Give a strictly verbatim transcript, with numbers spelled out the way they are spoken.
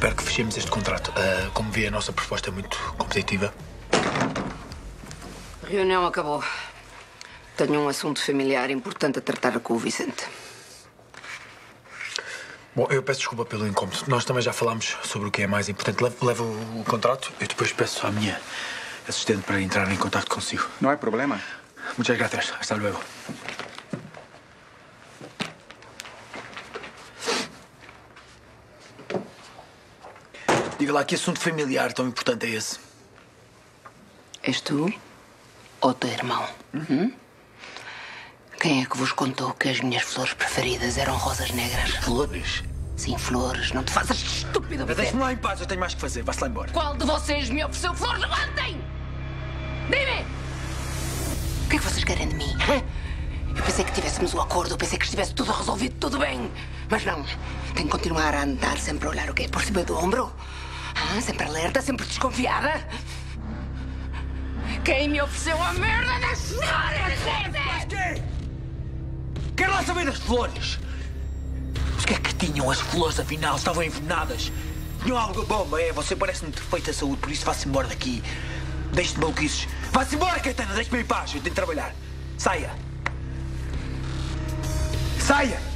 espero que fechemos este contrato. Uh, como vê, a nossa proposta é muito competitiva. A reunião acabou. Tenho um assunto familiar importante a tratar com o Vicente. Bom, eu peço desculpa pelo incómodo. Nós também já falámos sobre o que é mais importante. Levo, levo o contrato e depois peço à minha assistente para entrar em contato consigo. Não há problema. Muchas gracias. Hasta luego. Diga lá, que assunto familiar tão importante é esse? És tu ou teu irmão? Hum? Quem é que vos contou que as minhas flores preferidas eram rosas negras? Flores? Sim, flores. Não te faças estúpido, Vicente. Deixe-me lá em paz, eu tenho mais que fazer. Vá-se lá embora. Qual de vocês me ofereceu flores ontem? Dime! O que é que vocês querem de mim? Eu pensei que tivéssemos o acordo, eu pensei que estivesse tudo resolvido, tudo bem. Mas não. Tenho que continuar a andar sempre a olhar o quê? Por cima do ombro? Ah, sempre alerta, sempre desconfiada. Quem me ofereceu a merda das flores? Mas quê? Quero lá saber das flores. Mas o que é que tinham as flores, afinal? Estavam envenenadas. Tinham algo bom, é? Você parece-me de perfeita saúde, por isso vá-se embora daqui. Deixe de maluquices. Vá-se embora, Caetana, deixe-me em paz. Eu tenho de trabalhar. Saia. Saia!